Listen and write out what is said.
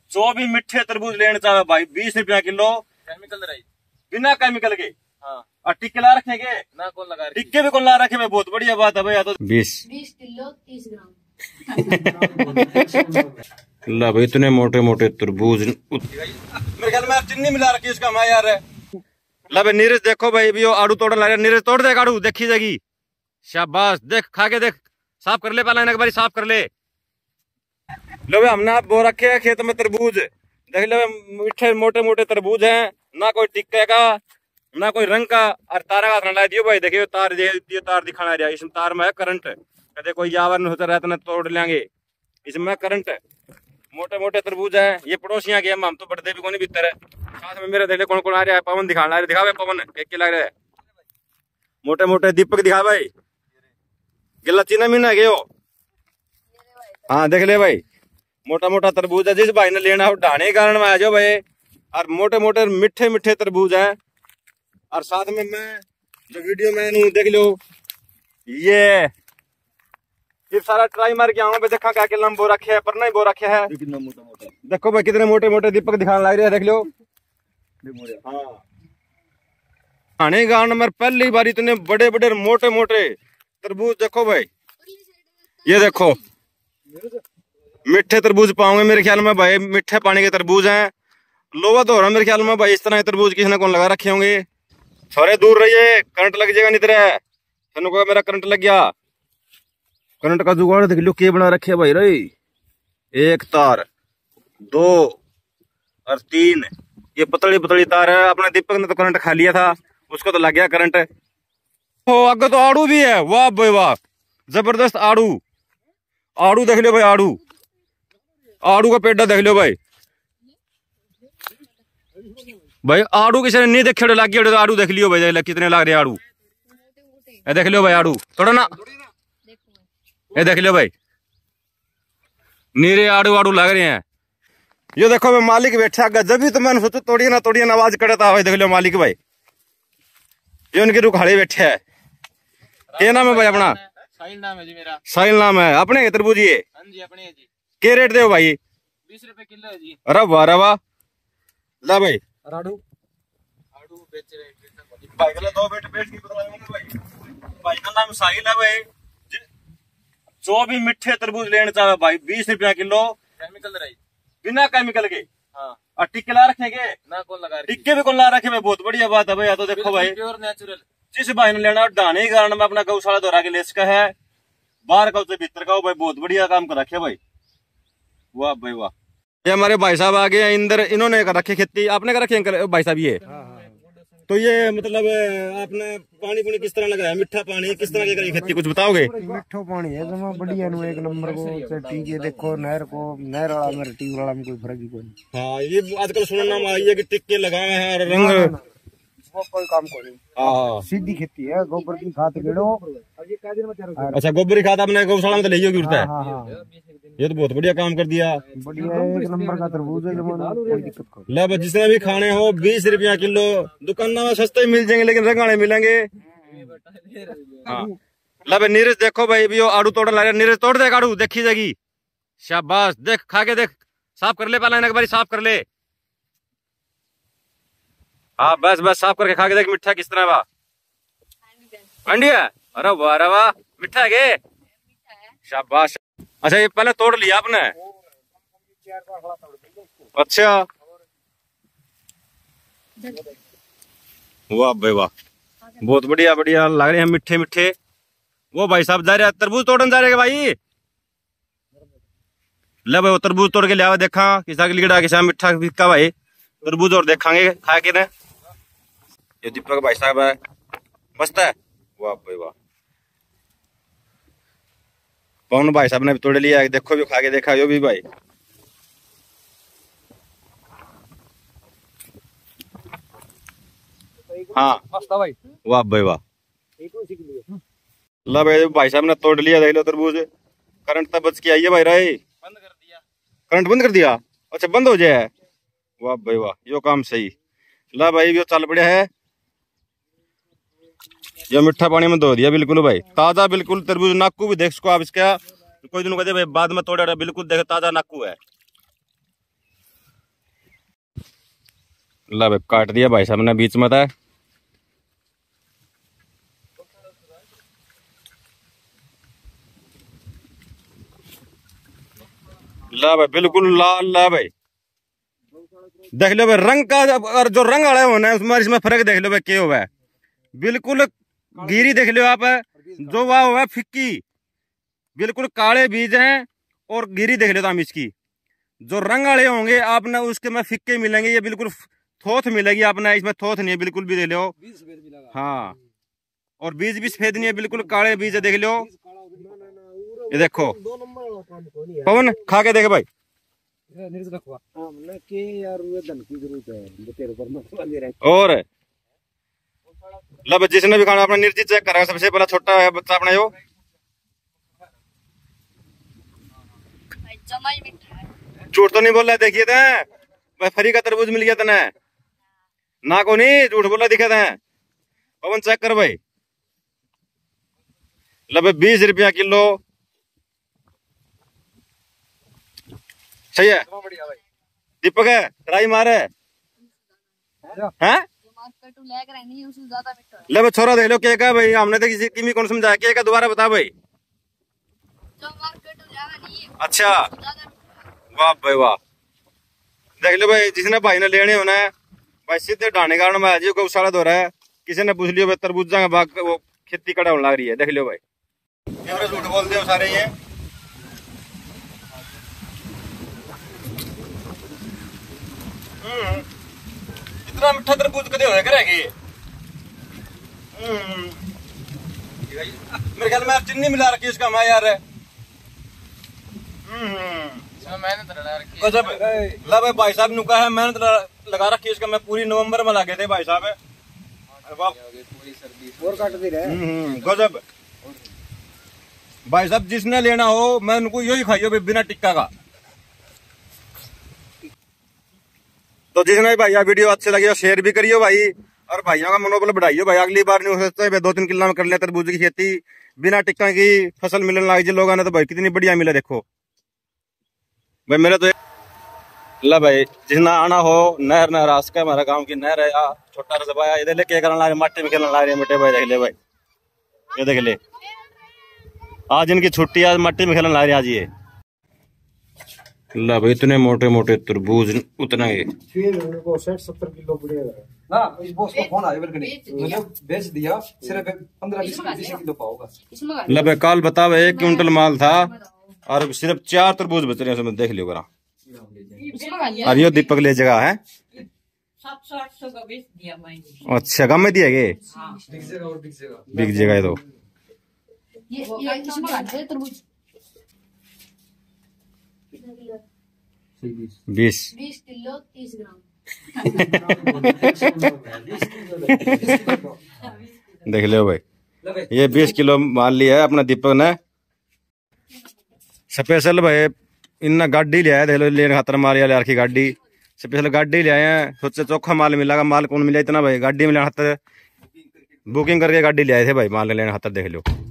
जो भी मिठे तरबूज लेना चाहे भाई 20 रुपया किलो, केमिकल रही बिना केमिकल के। हाँ। और टिक्के ला रखेंगे ना कौन लगा टिक्के भी कौन ला रखे भाई, बहुत बढ़िया बात है भाई। या तो 20 किलो 30 ग्राम। ला भाई इतने मोटे मोटे तरबूज, मेरे ख्याल में चीनी मिला रखी इसका मैं यार। ला भाई नीरज देखो भाई, भी आड़ू तोड़ने लगा, नीरज तोड़ दे आड़ू, देखी जाएगी। शाबाश, देख खा के देख, साफ कर ले पहले, एक बार साफ कर ले। लो भाई हमने आप बो रखे है खेत में तरबूज, देख लो मीठे मोटे मोटे तरबूज हैं, ना कोई टिक्के का ना कोई रंग का। और तारा का ला दियो भाई, देखियो तार तार दिखाना रहा, इसमें तार में है करंट, कहते कोई यावर होता रहता ना तोड़ लेंगे, इसमें करंट है। मोटे मोटे तरबूज है, ये पड़ोसियां के हम तो बढ़ते भी कौन भीतर है। साथ में मेरे देख ले कौन कौन आ रहा है, पवन दिखाना है, दिखा भाई पवन क्या लग रहा है। मोटे मोटे दीपक दिखा भाई, गिला चीना मीना गए हो। हाँ देख ले भाई, मोटा मोटा तरबूज है, जिस भाई ने लेना हो ढाने कारण में आ जाओ भाई। और मोटे मोटे मिठे मिठे तरबूज है। और साथ में मैं जो वीडियो में देख लो, ये सारा ट्राई मार के आऊंगा भाई, देखा क्या लम बो रखे है, पर नहीं बो रखे है, कितना मोटा मोटा। देखो भाई कितने मोटे मोटे दीपक दिखाने लग रहे हैं, देख लो। हाँ खाने गांव में पहली बार इतने बड़े बड़े मोटे मोटे तरबूज देखो भाई। ये देखो मिठे तरबूज पाओगे मेरे ख्याल में भाई, मिठे पानी के तरबूज हैं। लोवा तो हो रहा मेरे ख्याल में भाई, इस तरह तरबूज किसी ने कौन लगा रखे होंगे। थोड़े दूर रहिए, करंट लग जाएगा नहीं तरह, तेनों को मेरा करंट लग गया। करंट का जुगाड़ देख लो के बना रखे भाई रे, 1 तार 2 और 3, ये पतली पतली तार है। अपने दीपक ने तो करंट खा लिया था, उसको तो लग गया करंट। ओ आगे तो आड़ू भी है, वाह भाई वाह, जबरदस्त आड़ू। आड़ू देख लो भाई, आड़ू आड़ू का पेड़ा देख लो भाई। भाई आड़ू किसी ने नहीं देखे लग गया, आड़ू देख लियो भाई, कितने लग रहे आड़ू। ये देख लो भाई आड़ू, थोड़ा ना ये देख लो भाई, नीरे आड़ू आड़ू लग रहे हैं। ये देखो भाई मालिक बैठा, जब भी तो मैंने सोचा तोड़िए ना आवाज करता भाई। देख लो मालिक भाई, ये उनके रुखाड़े बैठे है। क्या नाम है भाई अपना? साहिल नाम है जी मेरा। साहिल नाम है अपने के तरबूज ये? हाँ जी अपने है जी। क्या रेट दे भाई? 20 रुपए किलो है जी। अरे वाह ला भाई, आड़ू बेच रहे भाई के लिए 2 बेच की भाई का नाम साहिल है भाई। जो भी मिठे तरबूज लेना चाहे भाई 20 रुपया किलो, केमिकल रही बिना केमिकल के। हाँ। और टिक्के ला रखेंगे ना कौन लगा टिक्के भी कौन ला रखे भाई, बहुत बढ़िया बात है भाई। या तो देखो भाई प्योर नेचुरल, जिस भाई ने लेना ढाने के कारण में अपना गौशाला दोहरा के लेस का है, बाहर का भीतर का हो भाई, बहुत बढ़िया काम कर रखे भाई, वाह भाई वाह। ये हमारे भाई साहब आ गए इंदर, इन्होंने कर रखी खेती, आपने कर रखी भाई साहब ये? तो ये मतलब आपने पानी पुनी किस तरह लगाया, मिठा पानी किस तरह की करी खेती, कुछ बताओगे? मिठो पानी है जमा बढ़िया नु, 1 नंबर को। टीके देखो नहर वाला मेरे ट्यूब वाला में कोई फर्क ही कोई नहीं। हाँ ये आजकल सुनना में आई है कि टिक्के लगाए हैं और रंग, वो कोई काम को नहीं। हाँ सीधी खेती है, गोबर की खाद गेड़ो। अच्छा गोबर की खाद आपने गौशाला में तो ले होगी उड़ता है, ये तो बहुत बढ़िया काम कर दिया। बढ़िया 1 नंबर का तरबूज है, कोई दिक्कत कोई। लब जिसने भी खाने हो 20 रुपया किलो, दुकानों में सस्ते मिल जाएंगे लेकिन रंगाने मिलेंगे। हाँ लब नीरज देखो भाई, भी आड़ू तोड़ने लगा, नीरज तोड़ दे आड़ू, देखी जाएगी। शाबाश, देख खा के देख, साफ कर ले पहले, एक बार साफ कर ले। हाँ बस साफ करके खा के देख, मिठा किस तरह बा? अंडी है? अरे वाह मिठा है के? शाबाश। अच्छा ये पहले तोड़ लिया आपने? अच्छा वाह भाई वाह, बहुत बढ़िया बढ़िया लग रहे हैं, मिठे मिठे। वो भाई साहब जा रहे हैं तरबूज तोड़ने जा रहे हैं भाई। ले भाई वो तरबूज तोड़ के लिया, देखा किसा लीड़ा किसा मिठा फिक्का भाई, तरबूज और देखांगे खा के ना। ये दीपक भाई साहब है, मस्त है, वाह भाई वाह। पवन भाई साहब ने भी तोड़ लिया, देखो भी खा के देखा यो भी भाई। हाँ भाई वाह भाई वाह। ला भाई साहब ने तोड़ लिया, देख लो तरबूज। करंट तब बच के आई है भाई राय, बंद कर दिया, करंट बंद कर दिया। अच्छा बंद हो जाए, वाह भाई वाह, यो काम सही। ला भाई यो चल पड़ा है, ये मिठा पानी में धो दिया बिल्कुल भाई, ताजा बिल्कुल तरबूज। नाकू भी देख सको आप इसका, कोई दिन कहते भाई बाद में तोड़ा, बिल्कुल देख ताजा नाकू है। ला भाई काट दिया भाई साहब ने बीच में था। ला भाई बिल्कुल लाल ला भाई, देख लो भाई रंग का, और जो रंग आया होना है उसमें इसमें फर्क देख लो भाई क्या हुआ है। बिल्कुल गिरी देख लो आप, जो वह हुआ फिक्की, बिल्कुल काले बीज हैं। और गिरी देख लो हम इसकी, जो रंग वाले होंगे आपने उसके में फिक्के मिलेंगे, ये बिल्कुल थोथ मिलेगी आपने, इसमें थोथ नहीं है बिल्कुल भी, देख लो। हाँ, और बीज भी सफेद नहीं है, बिल्कुल काले बीज है, देख लो। ये देखो पवन खा के देखे भाई। और लब जिसने भी खाना अपना निर्जी चेक करा, सबसे पहला छोटा है बच्चा अपना यो, झूठ तो नहीं बोल रहा, देखिए थे भाई फ्री का तरबूज मिल गया तने ना, को नहीं झूठ बोला दिखे थे। पवन चेक कर भाई, लब 20 रुपया किलो, सही है दीपक है, ट्राई मारे हैं। ले भाई छोरा देख लो क्या का भाई, हमने तो किसी की कौन समझाया क्या का, दोबारा बता भाई। अच्छा वाह भाई वाह, देख लो भाई जिसने भाई ने लेने होना है भाई सीधे ढाने कारण में आज गौशाला दो रहा है, किसी ने पूछ लियो भाई तरबूजा का बाग वो खेती कड़ा होने लग रही है, देख लो भाई झूठ बोलते हो सारे ये। इतना मीठा तरबूज कदे होया करेगी, मेरे ख्याल में चीनी मिला रखी इसका मैं यार। गजब ला भाई, भाई साहब नु कहा है मेहनत लगा रखी इसका, मैं पूरी नवंबर में लगे थे भाई साहब। और काट दे रहे गजब भाई साहब, जिसने लेना हो मैं उनको यही खाइयो बिना टिक्का का। तो जिसने भाई वीडियो अच्छे लगे शेयर भी करियो भाई, और भाइयों का मनोबल बढ़ाइयो भाई। अगली बार नहीं हो सकता है 2-3 किलो में कर लिया तरबूज की खेती, बिना टिक्का की फसल मिलने लग जाए लोगों ने, तो भाई कितनी बढ़िया मिला देखो भाई। मेरे तो ला भाई जिसना आना हो नहर नहर आस का, हमारा गांव की नहर है, छोटा रसबा है, ये लेके करना ला रहे, माटी में खेलने ला रहे बेटे भाई, देख ले भाई ये देख ले, आज इनकी छुट्टी, आज माटी में खेलने ला रहे आज ये। ला भाई इतने मोटे मोटे तरबूज, उतना ही 60-70 किलो पड़ेगा ना। इस बॉस को फोन आया मतलब बेच दिया, सिर्फ 15-20 किलो पाओगा। ला भाई काल बताओ 1 क्विंटल माल था और सिर्फ 4 तरबूज बच रहे हैं, देख लियो करा। और यो दीपक ले जगह है 700-800 का बेच दिया मैंने। अच्छा कम में दिया गे, बिक जगह है तो ये तरबूज 20 किलो 30 ग्राम। देख लो भाई, ये 20 किलो माल लिया है अपना दीपक ने स्पेशल भाई। इन्ना गाड़ी लिया है, देख लो लेने खातर मारिया यार की गाड़ी, स्पेशल गाड़ी ले आए हैं, सोचे चोखा माल मिलेगा, माल कौन मिला इतना भाई, गाड़ी में लेने खातर बुकिंग करके गाड़ी ले आए थे भाई माल लेने खातर, देख लो।